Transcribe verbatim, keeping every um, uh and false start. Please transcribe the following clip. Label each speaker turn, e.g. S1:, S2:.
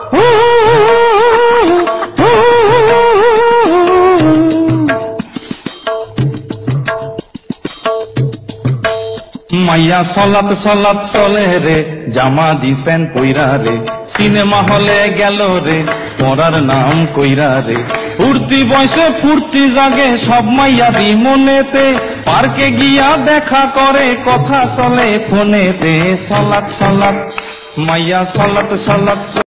S1: মাইয়া সলাত সলাত চলে রে, জামা জিন্স প্যান্ট পইরা রে, সিনেমা হলে গেল রে, পড়ার নাম কইরা রে। ফুর্তি বয়সে ফুর্তি জাগে সব মাইয়ারি মনেতে, পার্কে গিয়া দেখা করে কথা চলে ফোনেতে। সলাত সলাত মাইয়া সলাত সলাত